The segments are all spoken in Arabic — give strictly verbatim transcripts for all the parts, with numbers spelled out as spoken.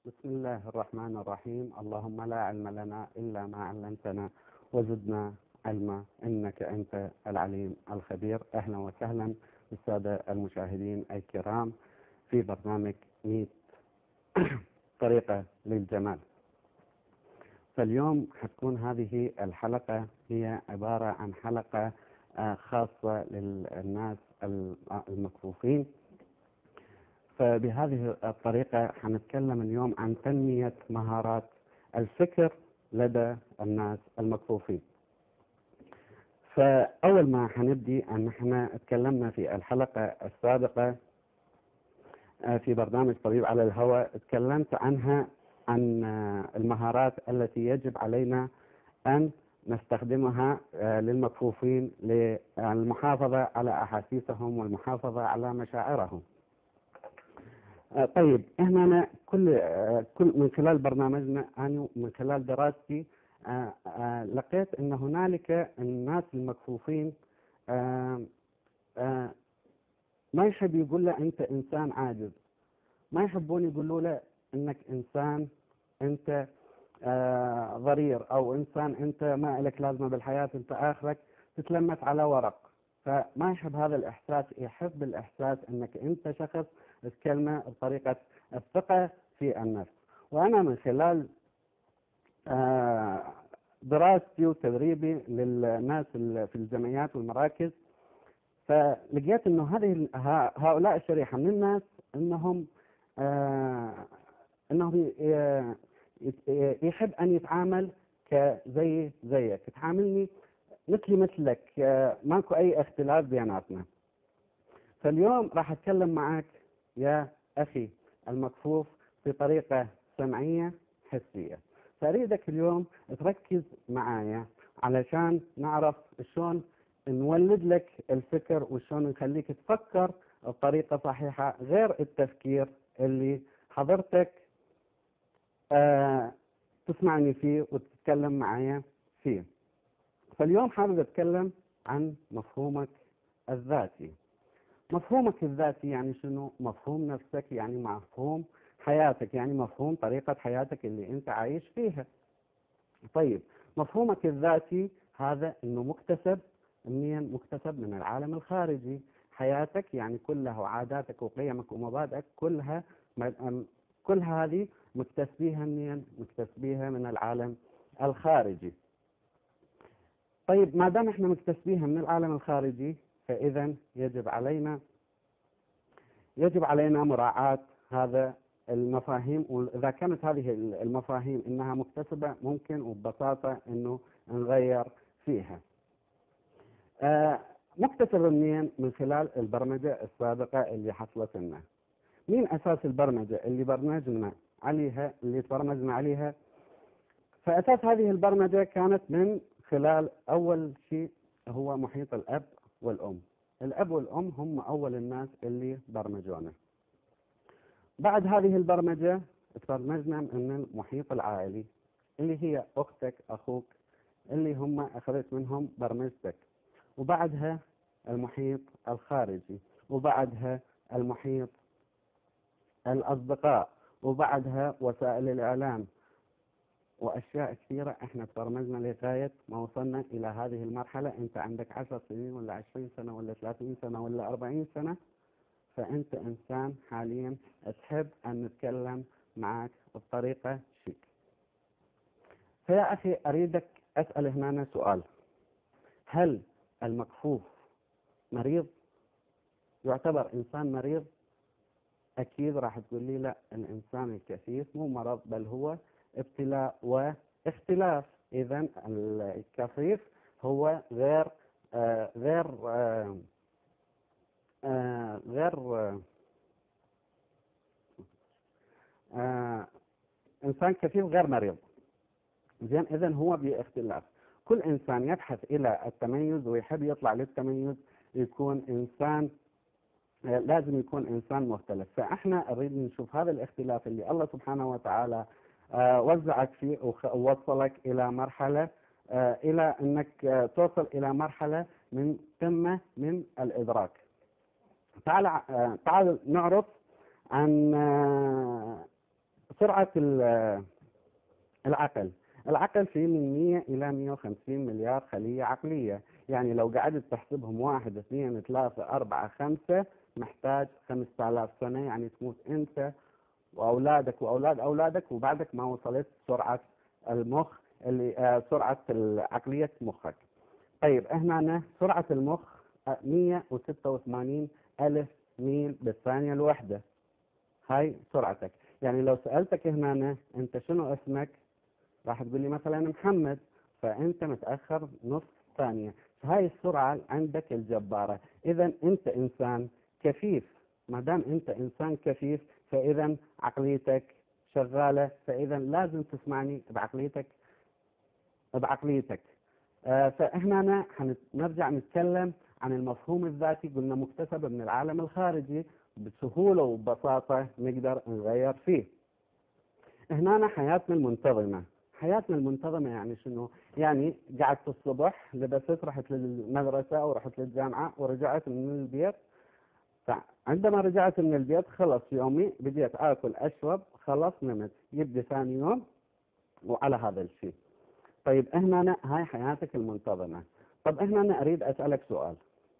بسم الله الرحمن الرحيم. اللهم لا علم لنا إلا ما علمتنا وزدنا علما إنك أنت العليم الخبير. أهلا وسهلا بالسادة المشاهدين الكرام في برنامج مية طريقة للجمال. فاليوم حتكون هذه الحلقة هي عبارة عن حلقة خاصة للناس المكفوفين. فبهذه الطريقة حنتكلم اليوم عن تنمية مهارات الفكر لدى الناس المكفوفين. فأول ما حنبدي أن احنا اتكلمنا في الحلقة السابقة في برنامج طبيب على الهواء، اتكلمت عنها عن المهارات التي يجب علينا أن نستخدمها للمكفوفين للمحافظة على أحاسيسهم والمحافظة على مشاعرهم. طيب احنا كل كل من خلال برنامجنا انا من خلال دراستي لقيت ان هنالك الناس المكفوفين ما يحب يقول له انت انسان عاجز، ما يحبون يقولوا له انك انسان انت ضرير او انسان انت ما لك لازمه بالحياه، انت اخرك تتلمت على ورق. فما يحب هذا الإحساس، يحب الإحساس أنك أنت شخص تكلمه بطريقة الثقة في النفس. وأنا من خلال دراستي وتدريبي للناس في الجمعيات والمراكز، فلقيت أنه هذه هؤلاء الشريحة من الناس أنهم أنهم يحب أن يتعامل كزي زيك، تعاملني مثلي مثلك، ماكو أي اختلاف بيناتنا. فاليوم راح أتكلم معك يا أخي المكفوف بطريقة سمعية حسية. فأريدك اليوم تركز معايا علشان نعرف شلون نولد لك الفكر وشلون نخليك تفكر بطريقة صحيحة غير التفكير اللي حضرتك آه تسمعني فيه وتتكلم معايا فيه. فاليوم حابب أتكلم عن مفهومك الذاتي. مفهومك الذاتي يعني شنو؟ مفهوم نفسك، يعني مفهوم حياتك، يعني مفهوم طريقة حياتك اللي أنت عايش فيها. طيب مفهومك الذاتي هذا إنه مكتسب منين؟ مكتسب من العالم الخارجي. حياتك يعني كلها، عاداتك وقيمك ومبادئك كلها كل هذه مكتسبيها منين؟ مكتسبيها من العالم الخارجي. طيب ما دام احنا مكتسبيها من العالم الخارجي، فإذا يجب علينا يجب علينا مراعاة هذا المفاهيم. وإذا كانت هذه المفاهيم إنها مكتسبة ممكن وببساطة إنه نغير فيها. آه مكتسبة منين؟ من خلال البرمجة السابقة اللي حصلت لنا. مين أساس البرمجة اللي برمجنا عليها اللي تبرمجنا عليها؟ فأساس هذه البرمجة كانت من خلال أول شيء هو محيط الأب والأم. الأب والأم هم أول الناس اللي برمجونا. بعد هذه البرمجة تبرمجنا من المحيط العائلي اللي هي أختك أخوك اللي هم أخذت منهم برمجتك، وبعدها المحيط الخارجي، وبعدها المحيط الأصدقاء، وبعدها وسائل الإعلام وأشياء كثيرة. إحنا تبرمجنا لغاية ما وصلنا إلى هذه المرحلة. أنت عندك عشر سنين ولا عشرين سنة ولا ثلاثين سنة ولا أربعين سنة، فأنت إنسان حاليا تحب أن نتكلم معك بطريقة شيك. فيا أخي أريدك أسأل هنا سؤال: هل المكفوف مريض؟ يعتبر إنسان مريض؟ أكيد راح تقول لي لا، الإنسان الكفيف مو مرض بل هو ابتلاء واختلاف. إذا الكفيف هو غير آه غير آه آه غير آه آه إنسان كفيف غير مريض. زين، إذا هو باختلاف. كل إنسان يبحث إلى التميز ويحب يطلع للتميز يكون إنسان آه لازم يكون إنسان مختلف. فإحنا نريد نشوف هذا الاختلاف اللي الله سبحانه وتعالى آه وزعك فيه ووصلك إلى مرحلة آه إلى أنك آه توصل إلى مرحلة من قمة من الإدراك. تعال آه تعال نعرف عن آه سرعة العقل. العقل فيه من مية إلى مية وخمسين مليار خلية عقلية، يعني لو قعدت تحسبهم واحد اثنين ثلاثة أربعة خمسة محتاج خمسة آلاف سنة، يعني تموت أنت وأولادك وأولاد أولادك وبعدك ما وصلت سرعة المخ اللي آه سرعة عقلية مخك. طيب هنا سرعة المخ مية وستة وثمانين ألف ميل بالثانية الواحدة، هاي سرعتك. يعني لو سألتك هنا أنت شنو اسمك، راح تقول لي مثلا محمد، فأنت متأخر نص ثانية. هاي السرعة عندك الجبارة. إذا أنت إنسان كفيف، ما دام أنت إنسان كفيف فإذا عقليتك شغالة، فإذا لازم تسمعني بعقليتك بعقليتك. آه فإحنا حنرجع نتكلم عن المفهوم الذاتي. قلنا مكتسب من العالم الخارجي، بسهولة وببساطة نقدر نغير فيه. هنا حياتنا المنتظمة. حياتنا المنتظمة يعني شنو؟ يعني قعدت الصبح، لبست، رحت للمدرسة أو رحت للجامعة ورجعت من البيت. فعندما رجعت من البيت خلص يومي، بديت آكل أشرب، خلص نمت، يبدي ثاني يوم وعلى هذا الشيء. طيب هنا هاي حياتك المنتظمة. طب هنا أنا أريد أسألك سؤال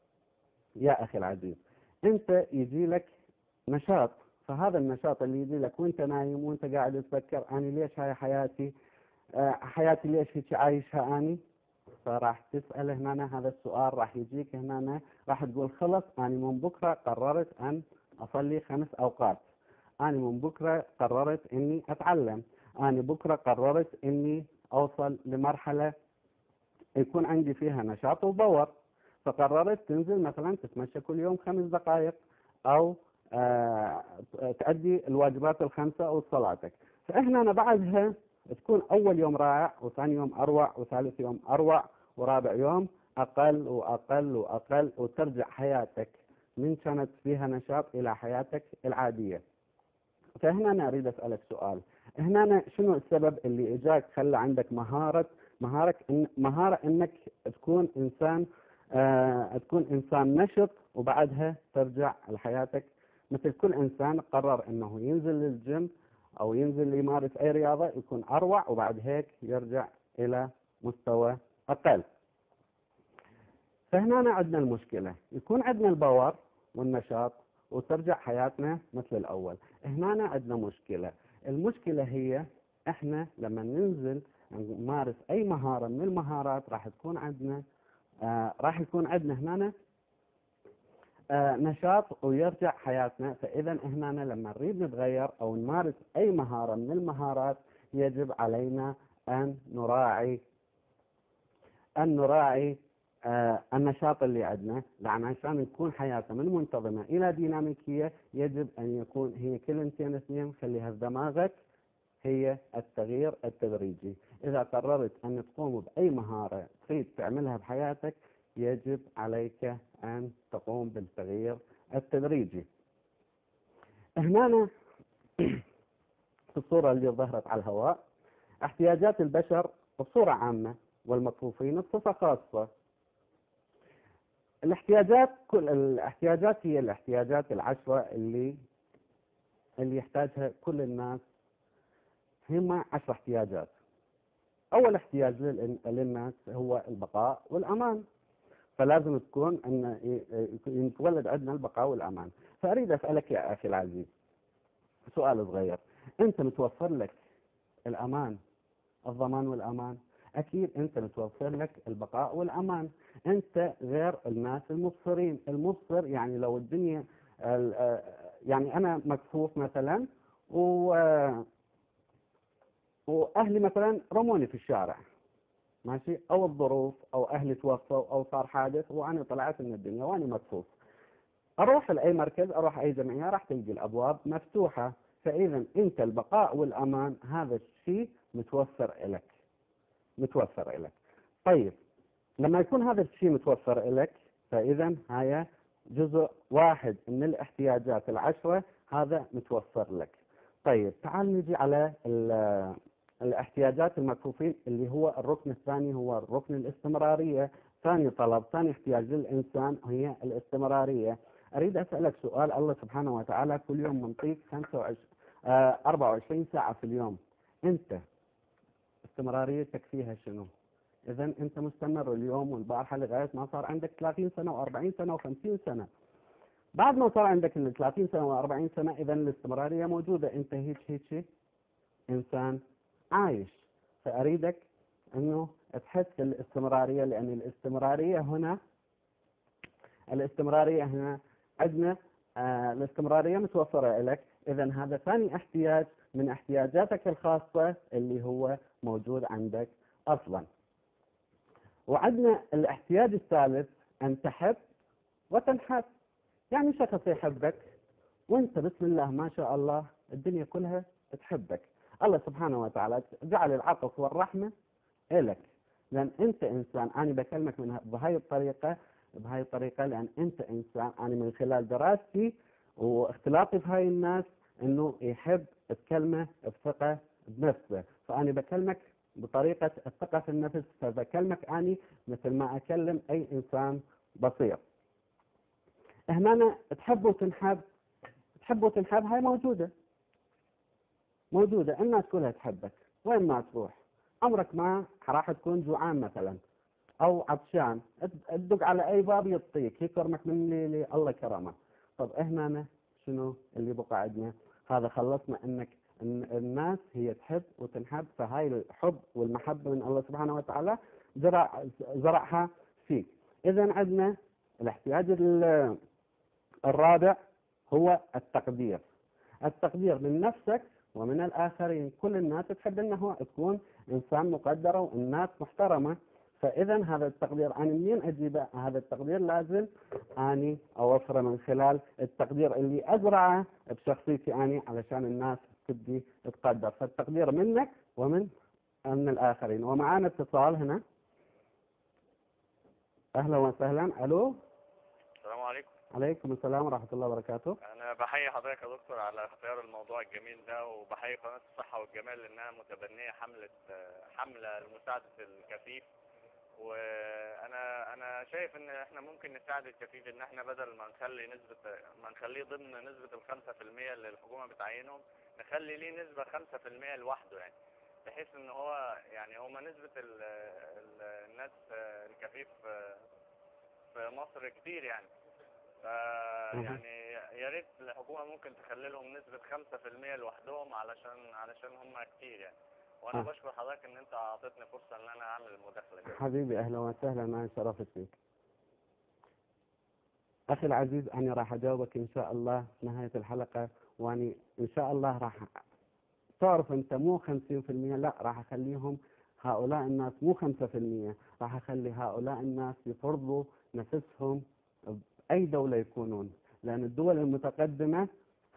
يا أخي العزيز. أنت يجي لك نشاط، فهذا النشاط اللي يجي لك وانت نايم وانت قاعد تفكر أنا ليش هاي حياتي، آه حياتي ليش هيك عايشها أني، فراح تسأل هنا هذا السؤال، راح يجيك هنا راح تقول خلص أنا من بكرة قررت أن أصلي خمس أوقات، أنا من بكرة قررت إني أتعلم، أنا بكرة قررت إني أوصل لمرحلة يكون عندي فيها نشاط وباور، فقررت تنزل مثلا تتمشى كل يوم خمس دقائق أو آه تؤدي الواجبات الخمسة أو صلاتك. فإحنا أنا بعدها تكون أول يوم رائع، وثاني يوم أروع، وثالث يوم أروع، ورابع يوم أقل وأقل وأقل، وترجع حياتك من كانت فيها نشاط إلى حياتك العادية. فهنا أنا أريد أسألك سؤال، هنا أنا شنو السبب اللي إجاك خلى عندك مهارة مهارة إن مهارة إنك تكون إنسان آه تكون إنسان نشط، وبعدها ترجع لحياتك مثل كل إنسان قرر إنه ينزل للجيم أو ينزل يمارس أي رياضة يكون أروع، وبعد هيك يرجع إلى مستوى أقل. فهنا عندنا المشكلة، يكون عندنا الباور والنشاط وترجع حياتنا مثل الأول. هنا عندنا مشكلة. المشكلة هي إحنا لما ننزل نمارس أي مهارة من المهارات راح تكون عندنا آه راح يكون عندنا هنا آه نشاط ويرجع حياتنا. فإذا هنا لما نريد نتغير أو نمارس أي مهارة من المهارات يجب علينا أن نراعي أن نراعي آه النشاط اللي عندنا، لأن عشان نكون حياتنا من منتظمة إلى ديناميكية يجب أن يكون هي كلمتين اثنين خليها في دماغك، هي التغيير التدريجي. إذا قررت أن تقوم بأي مهارة تريد تعملها بحياتك يجب عليك أن تقوم بالتغيير التدريجي. هنا في الصورة اللي ظهرت على الهواء احتياجات البشر بصورة عامة والمكفوفين بصفة خاصة. الاحتياجات كل الاحتياجات هي الاحتياجات العشرة اللي اللي يحتاجها كل الناس، هم عشر احتياجات. أول احتياج للناس هو البقاء والأمان، فلازم تكون أن يتولد عندنا البقاء والأمان. فأريد أسألك يا أخي العزيز سؤال صغير، أنت متوفر لك الأمان، الضمان والأمان؟ أكيد أنت متوفر لك البقاء والأمان. أنت غير الناس المبصرين. المبصر يعني لو الدنيا يعني أنا مكفوف مثلا و وأهلي مثلا رموني في الشارع، ماشي، أو الظروف أو أهلي توفوا أو صار حادث وأنا طلعت من الدنيا وأنا مكفوف، أروح لأي مركز، أروح أي جمعية، راح تلقي الأبواب مفتوحة. فإذا أنت البقاء والأمان هذا الشيء متوفر لك متوفر لك. طيب لما يكون هذا الشيء متوفر لك فإذا هاي جزء واحد من الاحتياجات العشرة، هذا متوفر لك. طيب تعال نجي على الاحتياجات المكفوفين اللي هو الركن الثاني، هو الركن الاستمرارية. ثاني طلب، ثاني احتياج للإنسان هي الاستمرارية. أريد أسألك سؤال، الله سبحانه وتعالى كل يوم منطيك خمسة وعشرين آه أربعة وعشرين ساعة في اليوم، أنت استمراريتك فيها شنو؟ إذا أنت مستمر اليوم والبارحة لغاية ما صار عندك ثلاثين سنة وأربعين سنة وخمسين سنة. بعد ما صار عندك ال ثلاثين سنة وأربعين سنة إذا الاستمرارية موجودة، أنت هيك هيك إنسان عايش. فأريدك أنه تحس بالاستمرارية، لأن الاستمرارية هنا الاستمرارية هنا عندنا آه الاستمرارية متوفرة لك. إذا هذا ثاني احتياج من احتياجاتك الخاصة اللي هو موجود عندك أصلا. وعندنا الاحتياج الثالث أن تحب وتنحب. يعني شخص يحبك وانت بسم الله ما شاء الله الدنيا كلها تحبك. الله سبحانه وتعالى جعل العطف والرحمة إلك، لأن أنت إنسان. أنا بكلمك من بهاي الطريقة بهاي الطريقة لأن أنت إنسان. أنا من خلال دراستي واختلاطي في هاي الناس إنه يحب تكلمه بثقة بنفسه، فأنا بكلمك بطريقة الثقة في النفس، فبكلمك أني مثل ما أكلم أي إنسان بسيط. هنا تحب وتنحب، تحب وتنحب هاي موجودة موجودة الناس كلها تحبك وين ما تروح. عمرك ما راح تكون جوعان مثلا او عطشان تدق على اي باب يعطيك يكرمك من اللي الله كرمه. طب هنا شنو اللي بقى عندنا؟ هذا خلصنا انك إن الناس هي تحب وتنحب، فهاي الحب والمحبة من الله سبحانه وتعالى زرع زرعها فيك. اذا عندنا الاحتياج الرابع هو التقدير. التقدير من نفسك ومن الآخرين. كل الناس تحب أنه تكون إنسان مقدر والناس محترمة. فإذا هذا التقدير أنا منين أجيب هذا التقدير؟ لازم أني أوفره من خلال التقدير اللي أزرعه بشخصيتي أني علشان الناس تبدي تقدر. فالتقدير منك ومن من الآخرين. ومعانا اتصال هنا. أهلا وسهلا. ألو. السلام عليكم. عليكم السلام ورحمة الله وبركاته. أنا بحيي حضرتك يا دكتور على اختيار الموضوع الجميل ده، وبحيي قناة الصحة والجمال لأنها متبنية حملة حملة لمساعدة الكفيف. وأنا أنا شايف إن إحنا ممكن نساعد الكفيف إن إحنا بدل ما نخلي نسبة ما نخليه ضمن نسبة الخمسة في المية اللي الحكومة بتعينهم، نخلي ليه نسبة خمسة في المية لوحده، يعني بحيث إن هو يعني هما نسبة ال ال الناس الكفيف في مصر كتير يعني. يعني يا ريت الحكومة ممكن تخلي لهم نسبة خمسة في المية لوحدهم علشان علشان هم كتير يعني. وانا آه. بشكر حضرتك ان انت اعطيتني فرصة ان انا اعمل المداخلة دي. حبيبي اهلا وسهلا، انا شرفت فيك. اخي العزيز انا راح اجاوبك ان شاء الله في نهاية الحلقة، واني ان شاء الله راح تعرف انت مو خمسين في المية، لا راح اخليهم هؤلاء الناس مو خمسة في المية، راح اخلي هؤلاء الناس يفرضوا نفسهم بأي دولة يكونون. لأن الدول المتقدمة ف...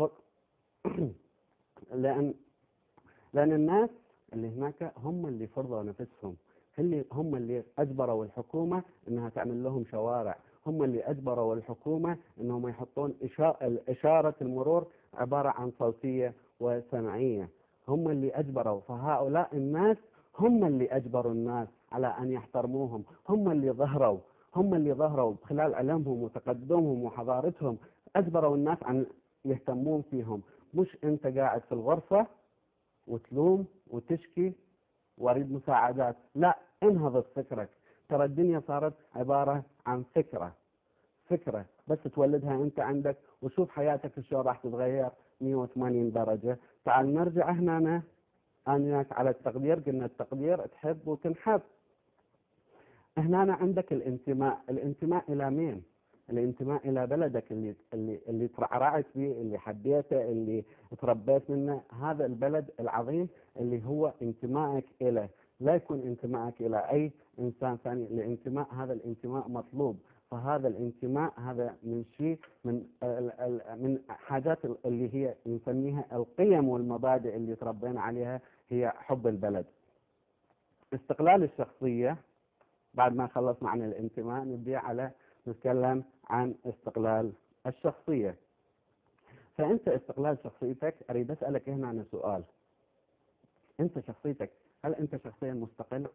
لأن لأن الناس اللي هناك هم اللي فرضوا نفسهم، اللي هم اللي أجبروا الحكومة إنها تعمل لهم شوارع، هم اللي أجبروا الحكومة إنهم يحطون إشارة المرور عبارة عن صوتية وسمعية، هم اللي أجبروا. فهؤلاء الناس هم اللي أجبروا الناس على أن يحترموهم، هم اللي ظهروا هم اللي ظهروا خلال علمهم وتقدمهم وحضارتهم، أجبروا الناس أن يهتمون فيهم. مش أنت قاعد في الغرفة وتلوم وتشكي واريد مساعدات، لا، انهض فكرك. ترى الدنيا صارت عبارة عن فكرة فكرة بس تولدها أنت عندك، وشوف حياتك شلون راح تتغير مية وثمانين درجة. تعال نرجع هنا أناك على التقدير. قلنا التقدير تحب وتنحب. هنا عندك الانتماء. الانتماء إلى مين؟ الانتماء إلى بلدك اللي اللي اللي ترعرعت فيه، اللي حبيته، اللي تربيت منه. هذا البلد العظيم اللي هو انتمائك إليه، لا يكون انتمائك إلى أي إنسان ثاني. الانتماء هذا الانتماء مطلوب. فهذا الانتماء هذا من شيء من من حاجات اللي هي نسميها القيم والمبادئ اللي تربينا عليها، هي حب البلد. استقلال الشخصية. بعد ما خلصنا عن الانتماء نبدأ على نتكلم عن استقلال الشخصية. فأنت استقلال شخصيتك، أريد أسألك هنا عن سؤال. أنت شخصيتك، هل أنت شخصيا مستقل؟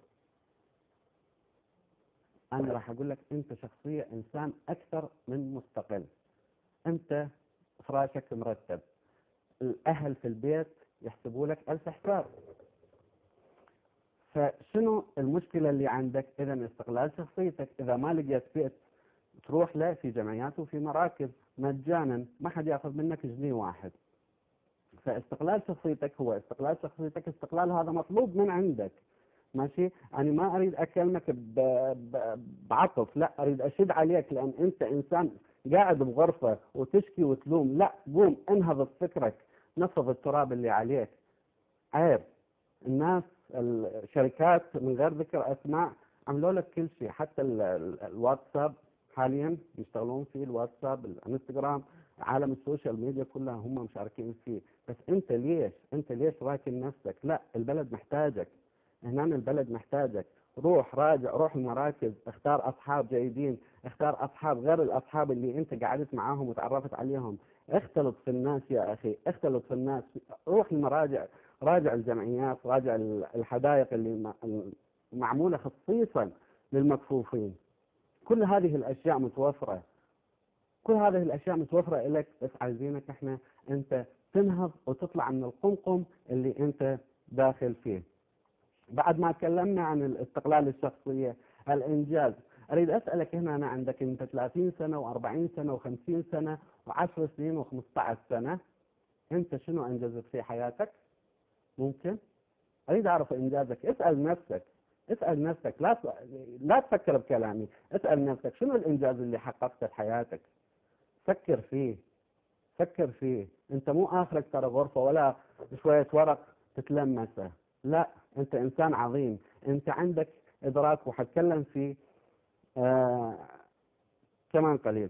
أنا راح أقول لك أنت شخصية إنسان أكثر من مستقل. أنت فراشك مرتب، الأهل في البيت يحسبوا لك ألف حساب. فشنو المشكلة اللي عندك؟ إذا استغلال شخصيتك. إذا ما لقيت بيت تروح له في جمعيات وفي مراكز مجانا، ما حد ياخذ منك جنيه واحد. فاستغلال شخصيتك هو استغلال شخصيتك، استغلال هذا مطلوب من عندك. ماشي؟ أنا ما أريد أكلمك بعطف، لا، أريد أشد عليك، لأن أنت إنسان قاعد بغرفة وتشكي وتلوم. لا، قوم انهض بفكرك، نفض التراب اللي عليك. عيب. الناس الشركات من غير ذكر أسماء عملوا لك كل شيء، حتى ال ال الواتساب حاليا يشتغلون فيه، الواتساب، الانستغرام، عالم السوشيال ميديا كلها هم مشاركين فيه. بس انت ليش انت ليش راكن نفسك؟ لا، البلد محتاجك، هنا البلد محتاجك. روح راجع، روح المراكز، اختار اصحاب جيدين، اختار اصحاب غير الاصحاب اللي انت قعدت معاهم وتعرفت عليهم. اختلط في الناس يا اخي، اختلط في الناس. روح المراجع، راجع الجمعيات، راجع الحدائق اللي معمولة خصيصا للمكفوفين. كل هذه الأشياء متوفرة، كل هذه الأشياء متوفرة لك، بس عايزينك احنا أنت تنهض وتطلع من القمقم اللي أنت داخل فيه. بعد ما تكلمنا عن الاستقلال الشخصية، الإنجاز، أريد أسألك هنا، أنا عندك أنت ثلاثين سنة وأربعين سنة وخمسين سنة وعشر سنين وخمسة عشر سنة، أنت شنو أنجزت في حياتك؟ ممكن؟ أريد أعرف إنجازك. اسأل نفسك، اسأل نفسك، لا لا تفكر بكلامي، اسأل نفسك شنو الإنجاز اللي حققته في حياتك؟ فكر فيه، فكر فيه. أنت مو آخرك ترى غرفة ولا شوية ورق تتلمسه، لا، أنت إنسان عظيم، أنت عندك إدراك، وحتكلم فيه آه كمان قليل.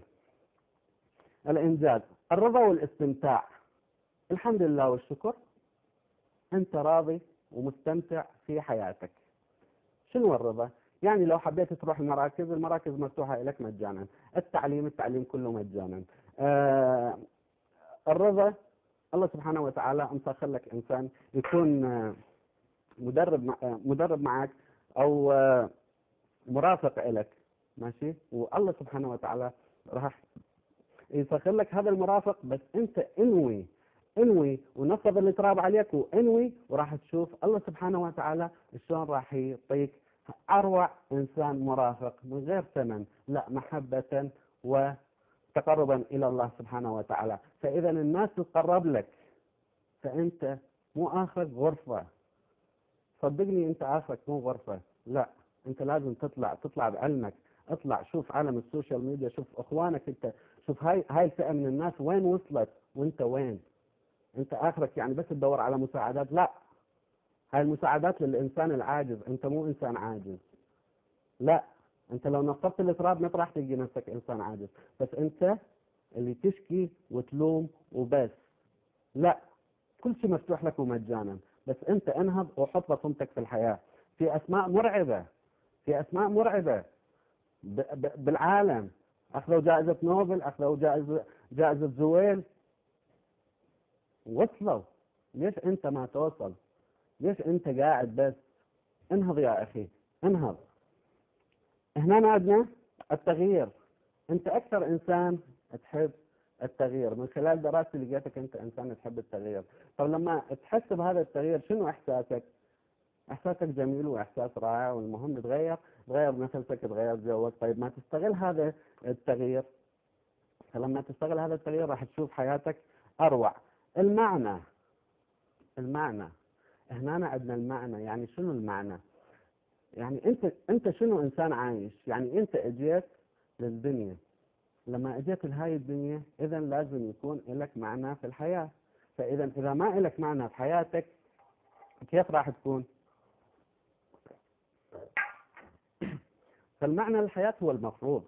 الإنجاز، الرضا والاستمتاع. الحمد لله والشكر، أنت راضي ومستمتع في حياتك. شنو الرضا؟ يعني لو حبيت تروح المراكز، المراكز مفتوحة لك مجانا، التعليم التعليم كله مجانا. آه الرضا، الله سبحانه وتعالى مسخر لك إنسان يكون آه مدرب آه مدرب معك، أو آه مرافق لك، ماشي؟ والله سبحانه وتعالى راح يسخر لك هذا المرافق، بس أنت انوي انوي ونفض التراب عليك وانوي، وراح تشوف الله سبحانه وتعالى شلون راح يعطيك اروع انسان مرافق من غير ثمن، لا، محبة وتقربا الى الله سبحانه وتعالى. فاذا الناس تقرب لك، فانت مو اخرك غرفة، صدقني انت اخرك مو غرفة، لا، انت لازم تطلع تطلع بعلمك، اطلع شوف عالم السوشيال ميديا، شوف اخوانك، انت شوف هاي هاي الفئة من الناس وين وصلت وانت وين. انت اخرك يعني بس تدور على مساعدات، لا، هاي المساعدات للانسان العاجز، انت مو انسان عاجز، لا، انت لو نصبت التراب ما راح تلقي نفسك انسان عاجز، بس انت اللي تشكي وتلوم وبس، لا، كل شيء مفتوح لك ومجانا، بس انت انهض وحط بصمتك في الحياة. في اسماء مرعبة، في اسماء مرعبة بالعالم، اخذوا جائزة نوبل، اخذوا جائزة جائزة زويل، وصلوا. ليش انت ما توصل؟ ليش انت قاعد بس؟ انهض يا اخي، انهض. هنا عندنا التغيير. انت اكثر انسان تحب التغيير، من خلال دراستي لقيتك انت انسان تحب التغيير. طب لما تحس بهذا التغيير شنو احساسك؟ احساسك جميل واحساس رائع، والمهم تغير، تغير نفسك، تغير جوك. طيب ما تستغل هذا التغيير، فلما تستغل هذا التغيير راح تشوف حياتك اروع. المعنى، المعنى هنا عندنا المعنى. يعني شنو المعنى؟ يعني انت انت شنو انسان عايش؟ يعني انت اجيت للدنيا، لما اجيت لهاي الدنيا اذا لازم يكون لك معنى في الحياة. فاذا اذا ما لك معنى في حياتك كيف راح تكون؟ فالمعنى الحياة هو المفروض.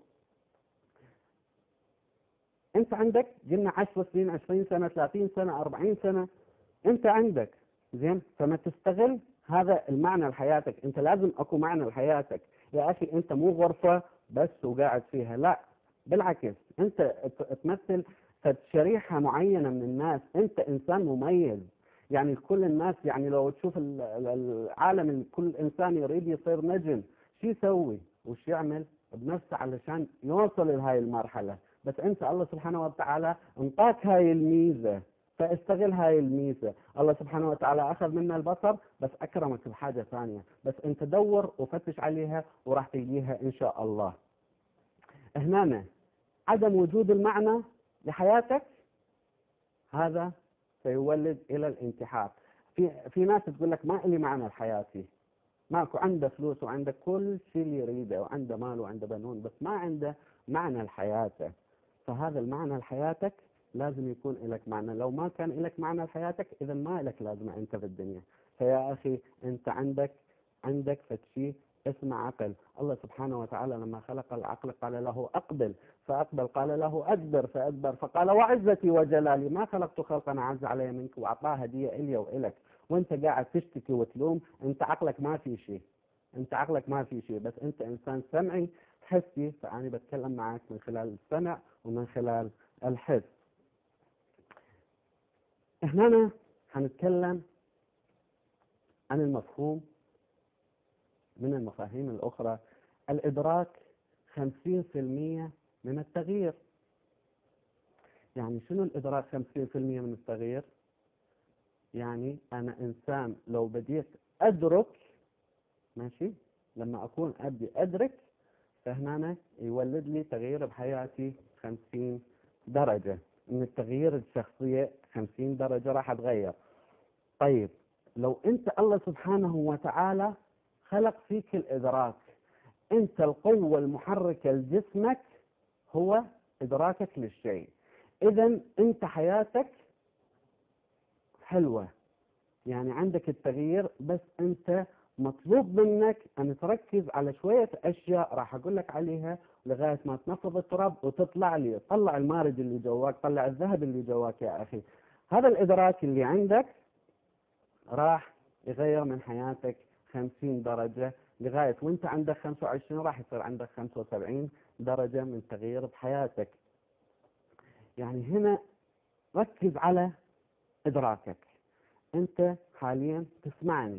انت عندك قلنا عشر سنين، عشرين سنة، ثلاثين سنة، أربعين سنة، انت عندك زين، فما تستغل هذا المعنى لحياتك. انت لازم اكو معنى لحياتك يا اخي، انت مو غرفة بس وقاعد فيها، لا، بالعكس، انت تمثل شريحة معينة من الناس، انت انسان مميز. يعني كل الناس، يعني لو تشوف العالم كل انسان يريد يصير نجم، شو يسوي وش يعمل بنفسه علشان يوصل لهاي المرحلة؟ بس انت الله سبحانه وتعالى انطاك هاي الميزة، فاستغل هاي الميزة. الله سبحانه وتعالى أخذ منا البصر بس أكرمك بحاجة ثانية، بس أنت دور وفتش عليها وراح تلقيها إن شاء الله. هنا عدم وجود المعنى لحياتك هذا سيولد إلى الانتحار. في في ناس تقول لك ما إلي معنى لحياتي، ماكو، عنده فلوس وعنده كل شيء اللي يريده وعنده مال وعنده بنون، بس ما عنده معنى لحياته. فهذا المعنى لحياتك لازم يكون لك معنى. لو ما كان لك معنى لحياتك إذا ما لك لازمة أنت في الدنيا. فيا أخي أنت عندك عندك فتشي اسمه عقل. الله سبحانه وتعالى لما خلق العقل قال له أقبل فأقبل، قال له أدبر فأدبر، فقال وعزتي وجلالي ما خلقت خلقا أعز علي منك، وأعطاه هدية إلي وإلك. وأنت قاعد تشتكي وتلوم، أنت عقلك ما في شيء، أنت عقلك ما في شيء، بس أنت إنسان سمعي حسي. فأنا بتكلم معك من خلال السمع ومن خلال الحس. هنا هنتكلم عن المفهوم من المفاهيم الأخرى. الإدراك خمسين في المية من التغيير. يعني شنو الإدراك خمسين في المية من التغيير؟ يعني أنا إنسان لو بديت أدرك، ماشي، لما أكون أبدي أدرك، فهنا يولد لي تغيير بحياتي خمسين درجة من التغيير الشخصية. خمسين درجة راح أتغير. طيب لو أنت الله سبحانه وتعالى خلق فيك الإدراك، أنت القوة المحركة لجسمك هو إدراكك للشيء. إذا أنت حياتك حلوة، يعني عندك التغيير، بس أنت مطلوب منك أن تركز على شوية أشياء راح أقول لك عليها لغاية ما تنفض التراب وتطلع لي، طلع المارد اللي جواك، طلع الذهب اللي جواك يا أخي. هذا الإدراك اللي عندك راح يغير من حياتك خمسين درجة، لغاية وانت عندك خمسة وعشرين راح يصير عندك خمسة وسبعين درجة من تغيير بحياتك. يعني هنا ركز على إدراكك. انت حاليا تسمعني،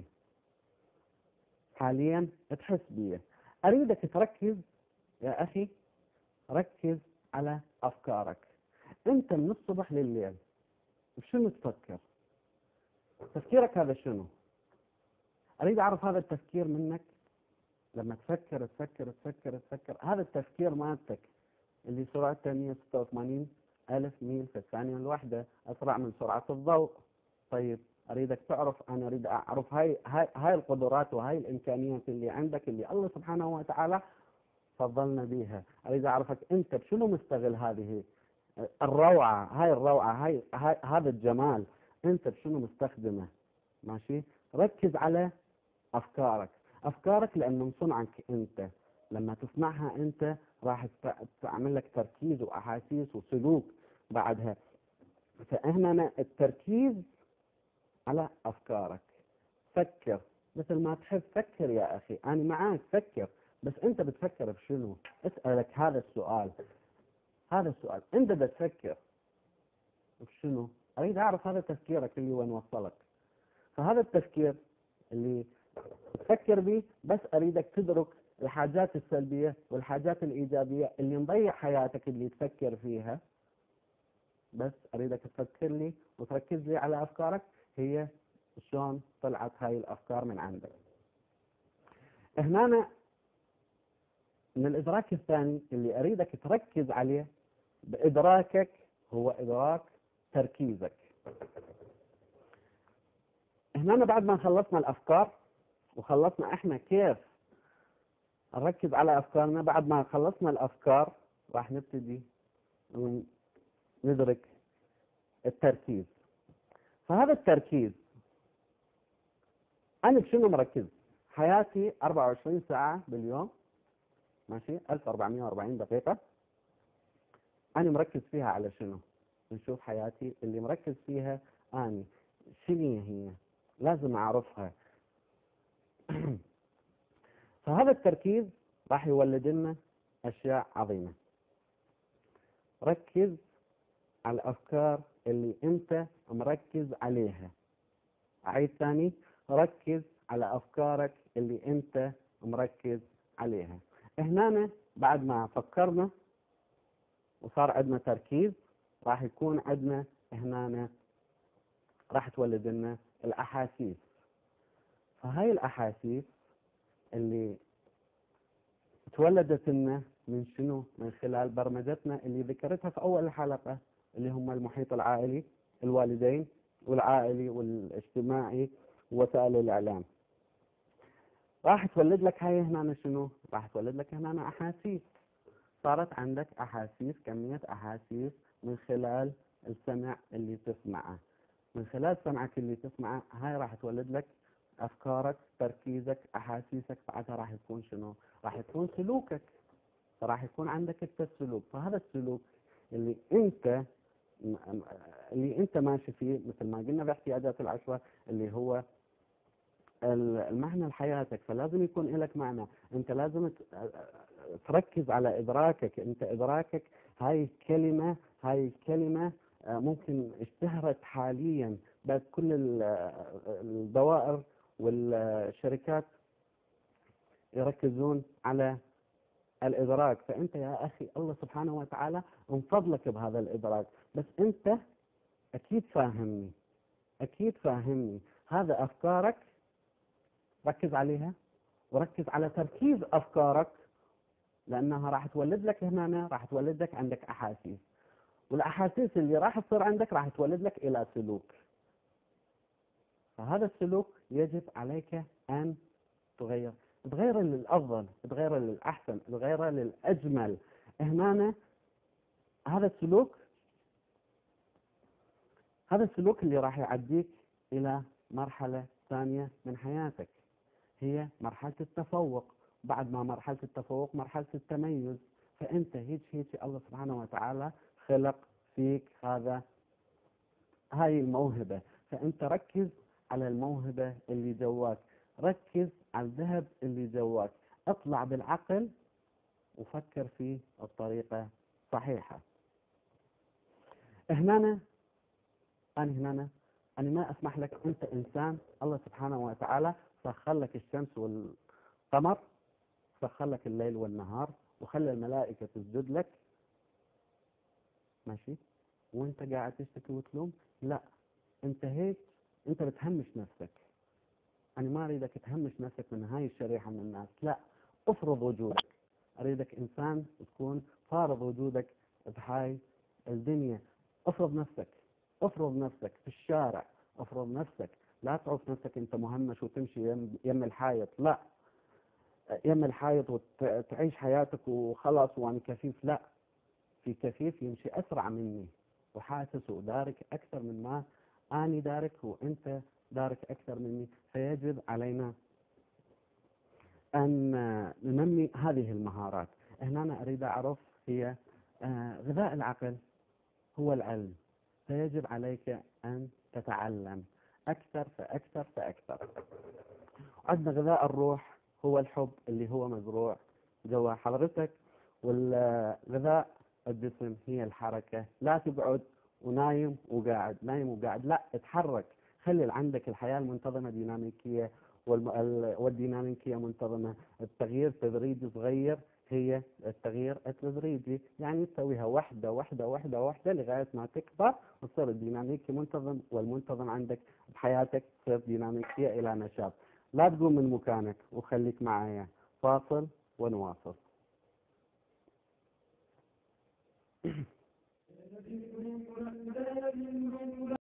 حاليا تحس بي، أريدك تركز يا أخي، ركز على أفكارك. أنت من الصبح لليل شنو تفكر؟ تفكيرك هذا شنو؟ أريد أعرف هذا التفكير منك. لما تفكر تفكر تفكر تفكر هذا التفكير مالتك اللي سرعته مئة وستة وثمانين ألف ميل في الثانية الواحدة، أسرع من سرعة الضوء. طيب أريدك تعرف، أنا أريد أعرف هاي هاي هاي القدرات وهاي الإمكانيات اللي عندك اللي الله سبحانه وتعالى فضلنا بيها. أريد أعرفك أنت بشنو مستغل هذه الروعة، هاي الروعة، هاي, هاي هذا الجمال، أنت بشنو مستخدمه؟ ماشي. ركز على أفكارك. أفكارك لأنه من صنعك أنت، لما تسمعها أنت راح تعمل لك تركيز وأحاسيس وسلوك بعدها. فهنا التركيز على أفكارك. فكر مثل ما تحب، فكر يا أخي، أنا معاك، فكر، بس أنت بتفكر بشنو؟ أسألك هذا السؤال، هذا السؤال، أنت بتفكر بشنو؟ أريد أعرف هذا تفكيرك اللي وين وصلك. فهذا التفكير اللي تفكر به، بس أريدك تدرك الحاجات السلبية والحاجات الإيجابية اللي مضيع حياتك اللي تفكر فيها. بس أريدك تفكر لي وتركز لي على أفكارك، هي شلون طلعت هاي الأفكار من عندك. هنا من الإدراك الثاني اللي أريدك تركز عليه بإدراكك هو إدراك تركيزك. هنا بعد ما خلصنا الأفكار وخلصنا إحنا كيف نركز على أفكارنا، بعد ما خلصنا الأفكار راح نبتدي ندرك التركيز. فهذا التركيز أنا بشنو مركز؟ حياتي أربعة وعشرين ساعة باليوم، ماشي، ألف وأربعمئة وأربعين دقيقة، أنا مركز فيها على شنو؟ نشوف حياتي اللي مركز فيها أنا شنو هي، لازم أعرفها. فهذا التركيز راح يولد لنا أشياء عظيمة. ركز على الأفكار اللي أنت مركز عليها. أعيد ثاني، ركز على أفكارك اللي أنت مركز عليها. هنا بعد ما فكرنا وصار عندنا تركيز، راح يكون عندنا هنا راح تولد لنا الأحاسيس. فهاي الأحاسيس اللي تولدت لنا من شنو؟ من خلال برمجتنا اللي ذكرتها في أول الحلقة، اللي هم المحيط العائلي، الوالدين والعائلي والاجتماعي ووسائل الإعلام. راح تولد لك هاي هنا شنو؟ راح تولد لك هنا أحاسيس. صارت عندك أحاسيس، كمية أحاسيس من خلال السمع اللي تسمعه. من خلال سمعك اللي تسمعه هاي راح تولد لك أفكارك، تركيزك، أحاسيسك، بعدها راح يكون شنو؟ راح يكون سلوكك. فراح يكون عندك السلوك. فهذا السلوك اللي أنت اللي أنت ماشي فيه، مثل ما قلنا باحتياجات العشرة، اللي هو المعنى لحياتك. فلازم يكون لك معنى. أنت لازم تركز على إدراكك. أنت إدراكك هاي الكلمة هاي الكلمة ممكن اشتهرت حاليا، بعد كل الدوائر والشركات يركزون على الإدراك. فأنت يا أخي الله سبحانه وتعالى من فضلك بهذا الإدراك، بس أنت أكيد فاهمني أكيد فاهمني هذا أفكارك، ركز عليها وركز على تركيز أفكارك، لأنها راح تولد لك هنا، راح تولد لك عندك أحاسيس، والأحاسيس اللي راح تصير عندك راح تولد لك إلى سلوك. فهذا السلوك يجب عليك أن تغير تغيره للأفضل، تغيره للأحسن، تغيره للأجمل. هنا هذا السلوك هذا السلوك اللي راح يعديك إلى مرحلة ثانية من حياتك، هي مرحلة التفوق. بعد ما مرحلة التفوق مرحلة التميز. فأنت هيك هيك الله سبحانه وتعالى خلق فيك هذا هاي الموهبة. فأنت ركز على الموهبة اللي جواك، ركز على الذهب اللي جواك، اطلع بالعقل وفكر فيه بطريقة صحيحة. هنا أنا هنا أنا ما أسمح لك، أنت إنسان، الله سبحانه وتعالى سخر لك الشمس والقمر، سخر لك الليل والنهار، وخلى الملائكة تسجد لك، ماشي، وانت قاعد تشتكي وتلوم؟ لا، انت هيك انت بتهمش نفسك. انا ما اريدك تهمش نفسك من هاي الشريحة من الناس، لا، افرض وجودك. اريدك انسان تكون فارض وجودك بهاي الدنيا. افرض نفسك افرض نفسك في الشارع، افرض نفسك، لا تعرف نفسك انت مهمش وتمشي يم, يم الحائط، لا، يم الحائط وتعيش حياتك وخلاص وانا كفيف. لا، في كفيف يمشي اسرع مني وحاسس ودارك اكثر من ما اني دارك وانت دارك اكثر مني. فيجب علينا ان ننمي هذه المهارات. هنا أنا اريد اعرف هي غذاء العقل هو العلم. فيجب عليك ان تتعلم اكثر فاكثر فاكثر. عندنا غذاء الروح هو الحب اللي هو مزروع جوا حضرتك. والغذاء الجسم هي الحركة. لا تقعد ونايم وقاعد نايم وقاعد، لا، اتحرك. خلي عندك الحياة المنتظمة ديناميكية، والديناميكية منتظمة. التغيير تدريجي صغير، هي التغيير التدريجي، يعني تسويها واحدة واحدة واحدة واحدة لغاية ما تكبر وتصير الديناميكي منتظم، والمنتظم عندك بحياتك تصير ديناميكية إلى نشاط. لا تقوم من مكانك وخليك معايا. فاصل ونواصل.